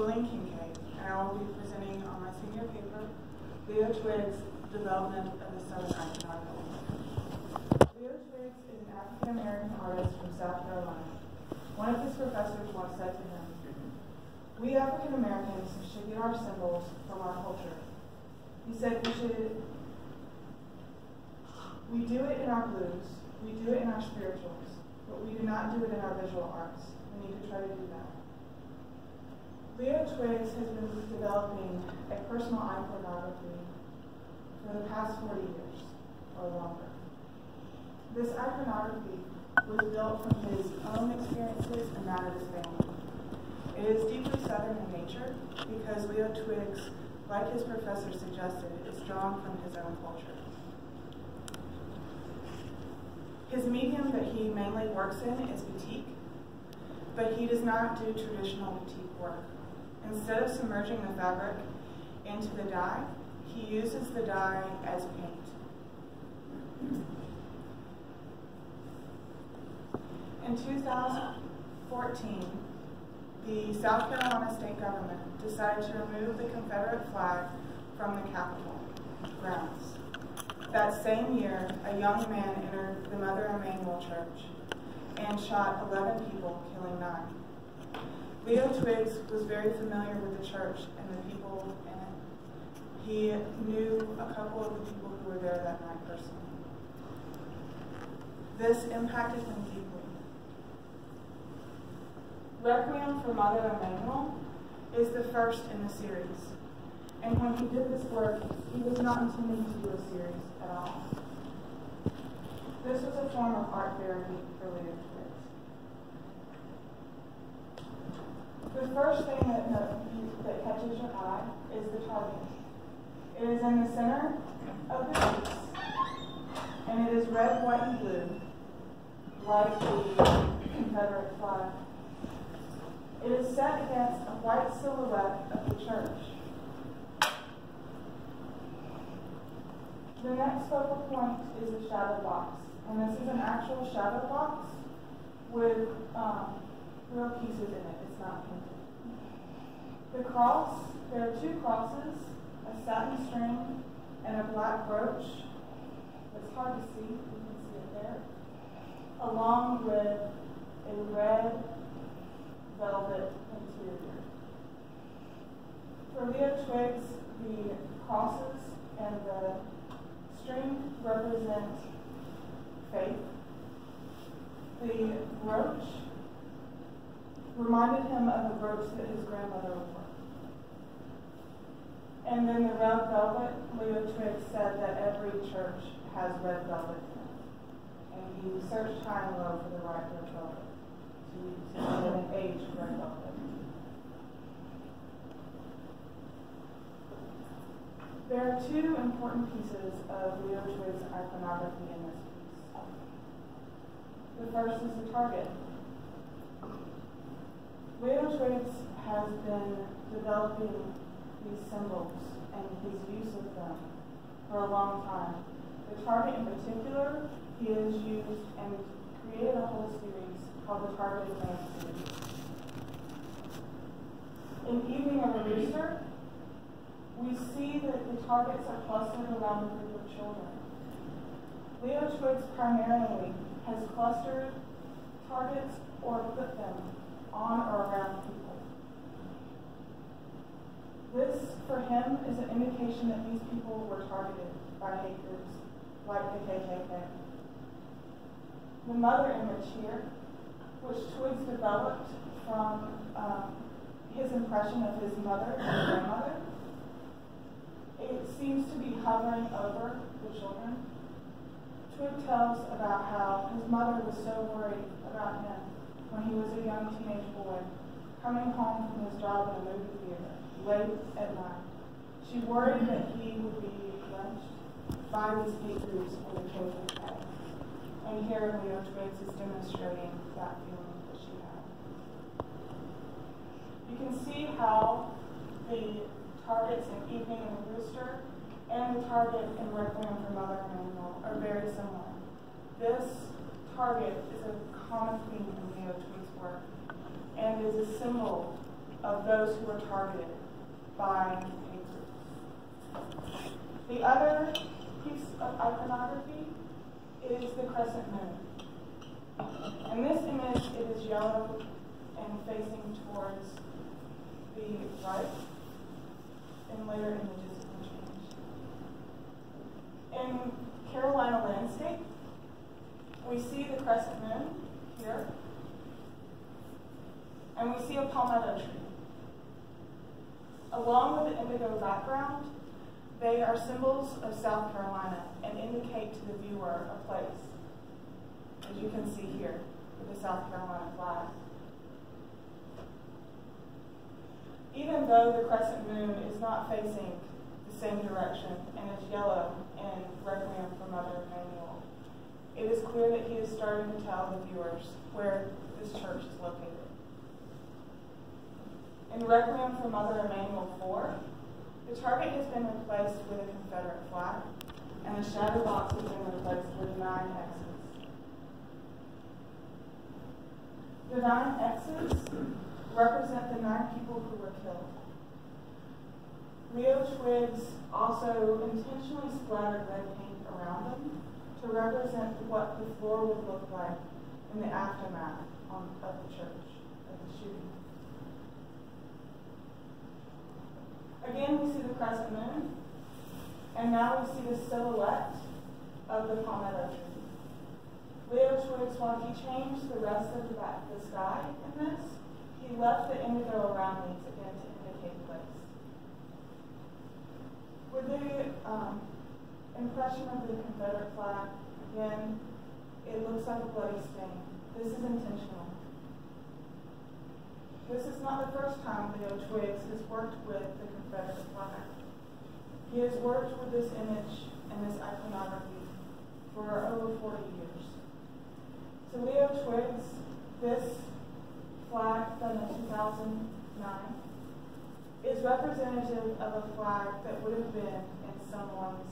Jolene Kincaid, and I will be presenting on my senior paper, Leo Twiggs' Development of the Southern Iconography. Leo Twiggs is an African-American artist from South Carolina. One of his professors once said to him, "We African-Americans should get our symbols from our culture." He said we do it in our blues, we do it in our spirituals, but we do not do it in our visual arts. We need to try to do that. Leo Twiggs has been developing a personal iconography for the past 40 years or longer. This iconography was built from his own experiences and that of his family. It is deeply Southern in nature because Leo Twiggs, like his professor suggested, is drawn from his own culture. His medium that he mainly works in is batik, but he does not do traditional batik work. Instead of submerging the fabric into the dye, he uses the dye as paint. In 2014, the South Carolina state government decided to remove the Confederate flag from the Capitol grounds. That same year, a young man entered the Mother Emanuel Church and shot 11 people, killing 9. Leo Twiggs was very familiar with the church and the people in it. He knew a couple of the people who were there that night personally. This impacted him deeply. Requiem for Mother Emanuel is the first in the series. And when he did this work, he was not intending to do a series at all. This was a form of art therapy for Leo Twiggs. The first thing that catches your eye is the target. It is in the center of the piece, and it is red, white, and blue, like the Confederate flag. It is set against a white silhouette of the church. The next focal point is the shadow box, and this is an actual shadow box with real pieces in it. It's not painted. The cross, there are 2 crosses, a satin string, and a black brooch. It's hard to see, you can see it there, along with a red velvet interior. For Leo Twiggs, the crosses and the string represent faith. The brooch reminded him of the brooch that his grandmother wore. And then the red velvet, Leo Twiggs said that every church has red velvet in it. And he searched high and low for the right red velvet to get an aged red velvet. There are 2 important pieces of Leo Twiggs' iconography in this piece. The first is the target. Leo Twiggs has been developing these symbols and his use of them for a long time. The target in particular, he has used and created a whole series called the Target Advanced series. In Evening of a Rooster, we see that the targets are clustered around a group of children. Leo Twiggs primarily has clustered targets or put them on or around people. This, for him, is an indication that these people were targeted by hate groups like the KKK. The mother image here, which Twiggs developed from his impression of his mother and grandmother, it seems to be hovering over the children. Twiggs tells about how his mother was so worried about him when he was a young teenage boy, coming home from his job in a movie theater late at night. She worried that he would be lynched by these hate groups or the KKK. And here Leo Twiggs is demonstrating that feeling that she had. You can see how the targets in Evening of a Rooster and the target in Requiem for Mother Emanuel are very similar. This target is a common theme in Leo Twiggs' work and is a symbol of those who were targeted by hate groups. The other piece of iconography is the crescent moon. In this image, it is yellow and facing towards the right. In later images, it will change. In Carolina landscape, we see the crescent moon here, and we see a palmetto tree. Along with the indigo background, they are symbols of South Carolina and indicate to the viewer a place, as you can see here with the South Carolina flag. Even though the crescent moon is not facing the same direction and is yellow in Requiem for Mother Emanuel, it is clear that he is starting to tell the viewers where this church is located. In Requiem for Mother Emanuel 4, the target has been replaced with a Confederate flag, and the shadow box has been replaced with 9 X's. The 9 X's represent the 9 people who were killed. Leo Twiggs also intentionally splattered red paint around them to represent what the floor would look like in the aftermath of the church, of the shooting. Again, we see the crescent moon, and now we see the silhouette of the palmetto tree. Leo Twiggs, while he changed the rest of the sky in this, he left the indigo around these again to indicate place. With the impression of the Confederate flag, again, it looks like a bloody stain. This is intentional. This is not the first time Leo Twiggs has worked with the Confederate flag. He has worked with this image and this iconography for over 40 years. So Leo Twiggs, this flag done in 2009, is representative of a flag that would have been in someone's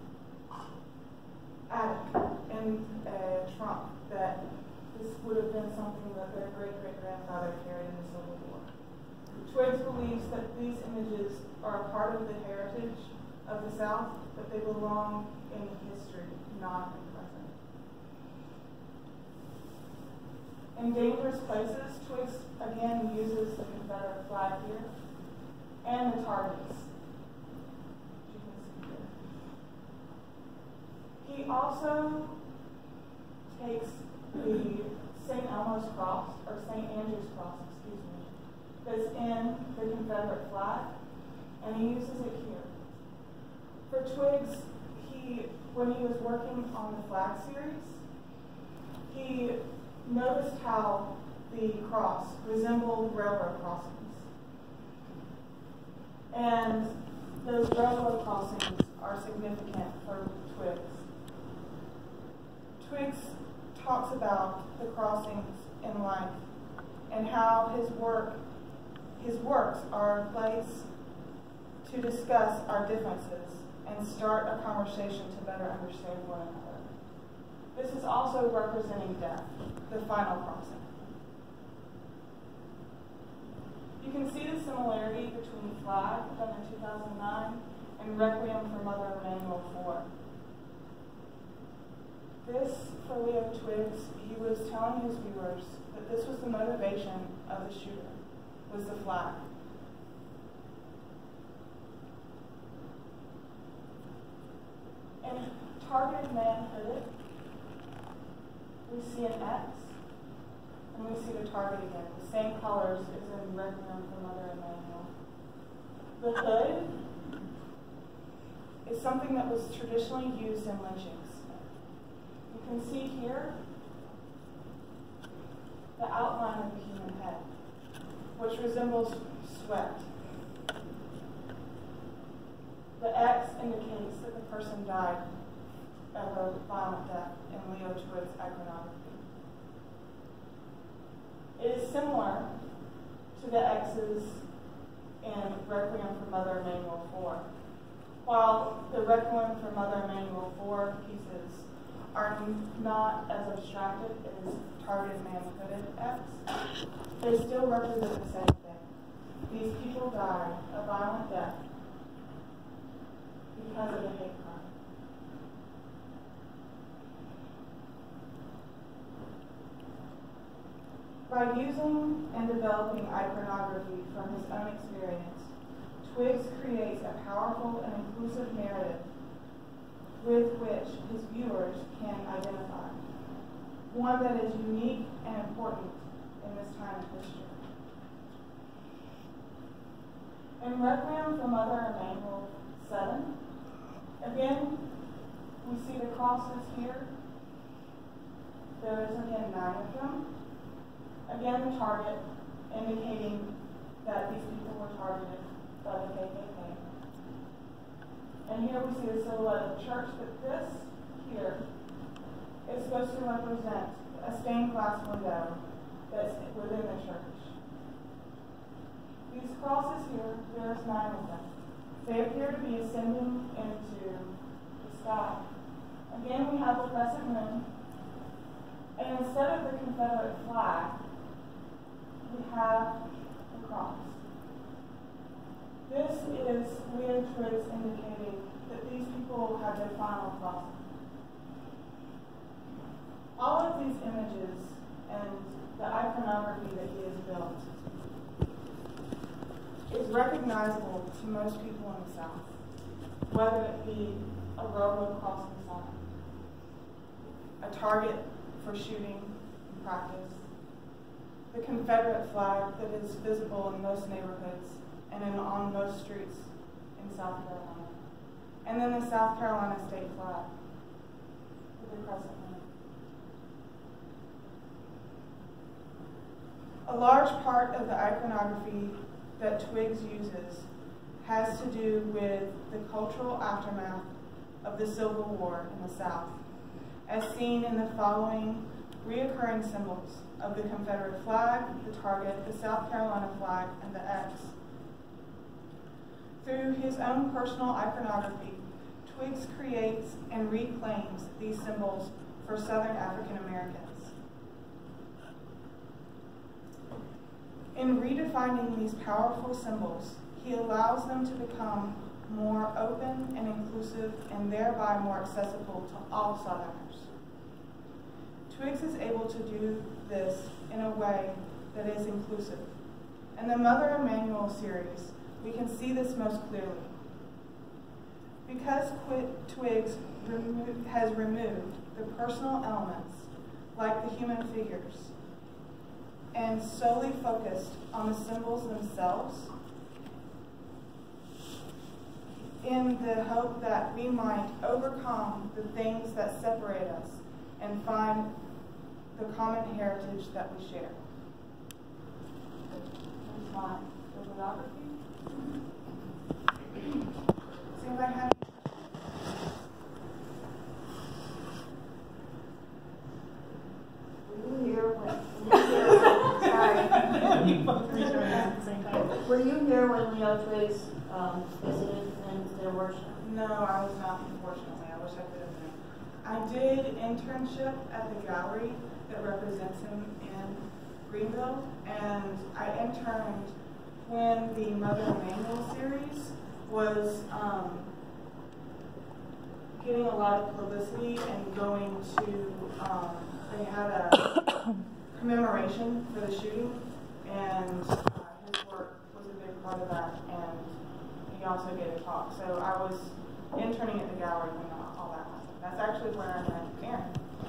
attic, in a trunk, that this would have been something that their great-great-grandfather carried in the Civil War. Twiggs believes that these images are a part of the heritage of the South, but they belong in history, not in present. In dangerous places, Twiggs again uses the Confederate flag here and the targets. You can see here. He also takes the St. Elmo's cross, or St. Andrew's cross, excuse me, that's in the Confederate flag, and he uses it here. For Twiggs, when he was working on the flag series, he noticed how the cross resembled railroad crossings. And those railroad crossings are significant for Twiggs. Twiggs talks about the crossings in life and how his works are a place to discuss our differences and start a conversation to better understand one another. This is also representing death, the final crossing. You can see the similarity between Flag, done in 2009, and Requiem for Mother Emanuel 4. This, for Leo Twiggs, he was telling his viewers that this was the motivation of the shooter, was the flag. In Targeted Man Hooded, we see an X, and we see the target again, the same colors as in Requiem for Mother Emanuel. The hood is something that was traditionally used in lynchings. You can see here the outline of the human head, which resembles sweat. The X indicates that the person died of a violent death in Leo Twiggs' iconography. It is similar to the X's in Requiem for Mother Emanuel 4. While the Requiem for Mother Emanuel 4 pieces are not as abstracted as Targeted Man Hooded X, they still represent the same thing. these people died a violent death because of the hate crime. By using and developing iconography from his own experience, Twiggs creates a powerful and inclusive narrative with which his viewers can identify, one that is unique and important in this time of history. In Requiem for Mother Emanuel 7, again, we see the crosses here. There is again 9 of them. Again, the target indicating that these people were targeted by the KKK. And here we see the silhouette of the church, but this here is supposed to represent a stained glass window that's within the church. These crosses here, there's 9 of them. They appear to be ascending into the sky. Again, we have the crescent moon, and instead of the Confederate flag, we have the cross. This is Leo Twiggs indicating that these people have their final crossing. All of these images and the iconography that he has built is recognizable to most people in the South, whether it be a railroad crossing sign, a target for shooting in practice, the Confederate flag that is visible in most neighborhoods and on most streets in South Carolina, and then the South Carolina state flag with the crescent moon. A large part of the iconography that Twiggs uses has to do with the cultural aftermath of the Civil War in the South, as seen in the following reoccurring symbols of the Confederate flag, the target, the South Carolina flag, and the X. Through his own personal iconography, Twiggs creates and reclaims these symbols for Southern African Americans. In redefining these powerful symbols, he allows them to become more open and inclusive and thereby more accessible to all Southerners. Twiggs is able to do this in a way that is inclusive. In the Mother Emanuel series, we can see this most clearly. Because Twiggs has removed the personal elements, like the human figures, and solely focused on the symbols themselves, in the hope that we might overcome the things that separate us and find the common heritage that we share. Here's my bibliography. Does anybody have? Were you here when Leo Twiggs visited and did worship? No, I was not, unfortunately. I wish I could have been. I did internship at the gallery that represents him in Greenville, and I interned when the Mother Emanuel series was getting a lot of publicity and going to, they had a commemoration for the shooting, and his work was a big part of that, and he also gave a talk. So I was interning at the gallery when all that happened. That's actually where I met Karen.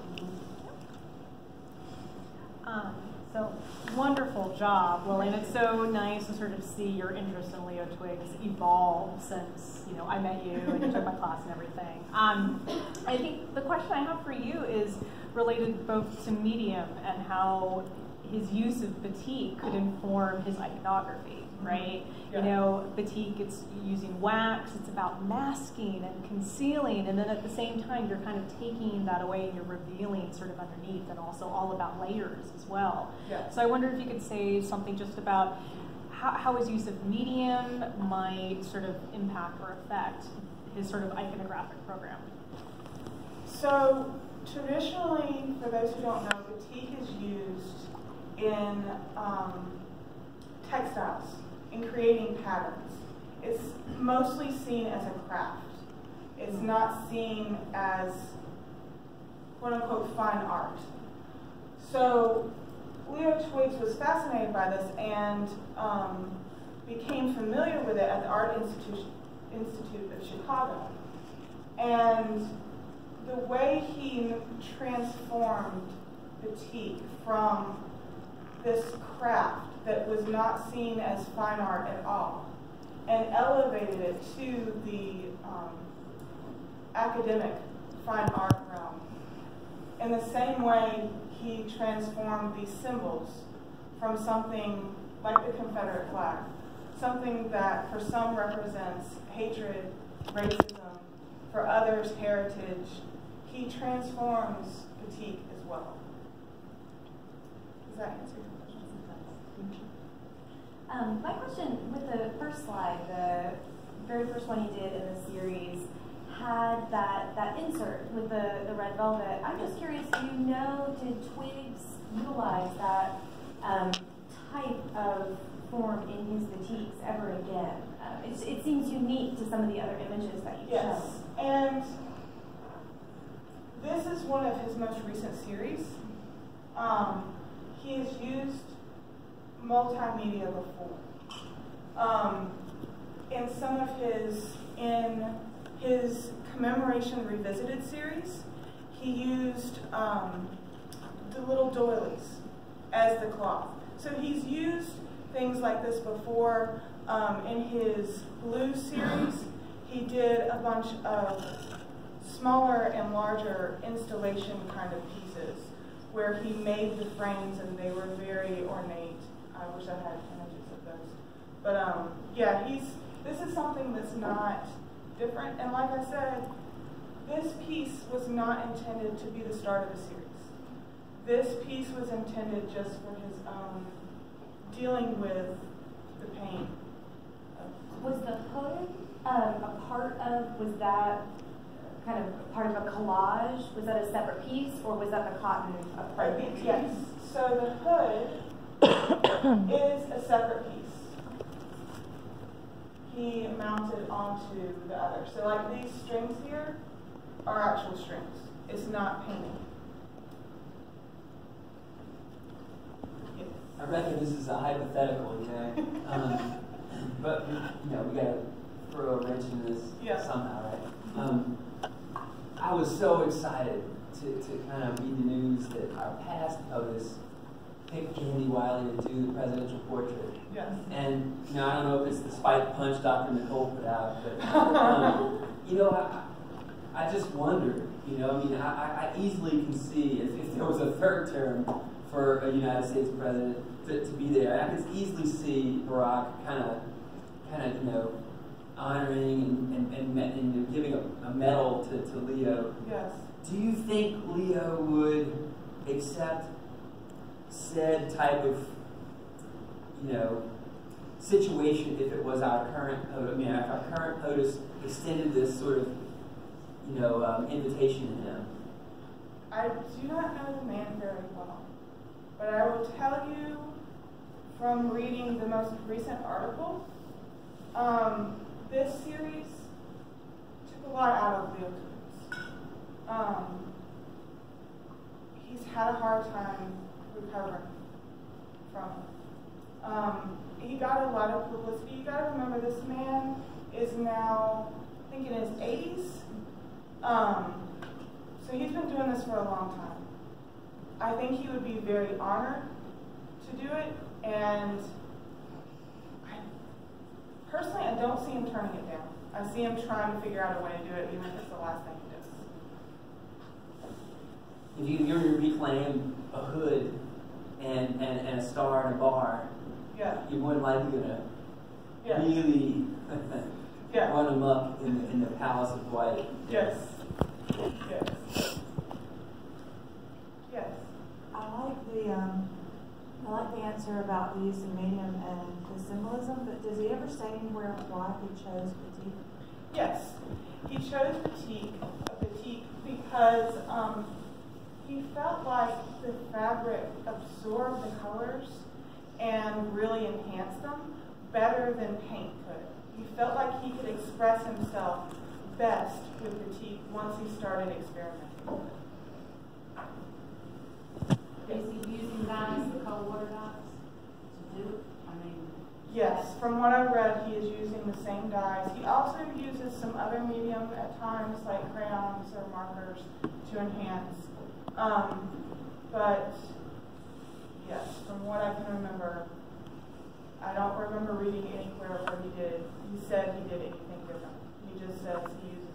So wonderful job, Lily, and it's so nice to sort of see your interest in Leo Twiggs evolve since I met you and you took my class and everything. I think the question I have for you is related both to medium and how his use of batik could inform his iconography, right? Yeah. Batik, it's using wax, it's about masking and concealing, and then at the same time, you're kind of taking that away and you're revealing sort of underneath, and also all about layers as well. Yeah. So I wonder if you could say something just about how his use of medium might sort of impact or affect his sort of iconographic program. So traditionally, for those who don't know, batik is used in textiles, in creating patterns. It's mostly seen as a craft. It's not seen as quote-unquote fine art. So Leo Twiggs was fascinated by this and became familiar with it at the Art Institute of Chicago. And the way he transformed batik from this craft that was not seen as fine art at all and elevated it to the academic fine art realm. In the same way, he transformed these symbols from something like the Confederate flag, something that for some represents hatred, racism, for others heritage. He transforms batik as well. Does that answer your question? My question with the first slide, the very first one you did in the series, had that insert with the red velvet. I'm just curious, do you know, did Twiggs utilize that type of form in his batiks ever again? It seems unique to some of the other images that you've Yes, shown. and this is one of his most recent series. He has used multimedia before. In his Commemoration Revisited series, he used the little doilies as the cloth. So he's used things like this before. In his Blue series, he did a bunch of smaller and larger installation kind of pieces where he made the frames and they were very ornate. I wish I had images of those. But yeah, this is something that's not different. And like I said, this piece was not intended to be the start of a series. This piece was intended just for his own dealing with the pain. Was the hood a part of, was that kind of part of a collage? Was that a separate piece, or was that the cotton a part of it? Yes. So the hood is a separate piece. He mounted onto the other. So like these strings here are actual strings. It's not painting. Yes. I reckon this is a hypothetical, you know. But we gotta throw a wrench in this somehow, right? I was so excited to kind of read the news that our past POTUS picked Candy Wiley to do the presidential portrait. Yes. And I don't know if it's the spike punch Dr. Nicole put out, but I just wonder. I easily can see if there was a third term for a United States president to be there, I could easily see Barack kind of honoring and giving a medal to Leo. Yes. Do you think Leo would accept said type of, situation if it was our current POTUS? If our current POTUS extended this sort of, invitation to him? I do not know the man very well, but I will tell you from reading the most recent article, this series took a lot out of Leo Twiggs. He's had a hard time recovering from it. He got a lot of publicity. You got to remember, this man is now, I think, in his 80s. So he's been doing this for a long time. I think he would be very honored to do it, and personally, I don't see him turning it down. I see him trying to figure out a way to do it, even if it's the last thing he does. If you're going to reclaim a hood and a star and a bar, you're more than likely going to really run amok in the Palace of White. Yes. Yes. Yes. I like the answer about the use of medium and the symbolism, but does he ever say anywhere why he chose batik? Yes. He chose batik because he felt like the fabric absorbed the colors and really enhanced them, better than paint could. He felt like he could express himself best with batik once he started experimenting. Is he using dyes, the cold water dyes, to do it? I mean, yes, from what I've read, he is using the same dyes. He also uses some other medium at times, like crayons or markers, to enhance. But yes, from what I can remember, I don't remember reading anywhere where he said he did anything different. He just says he uses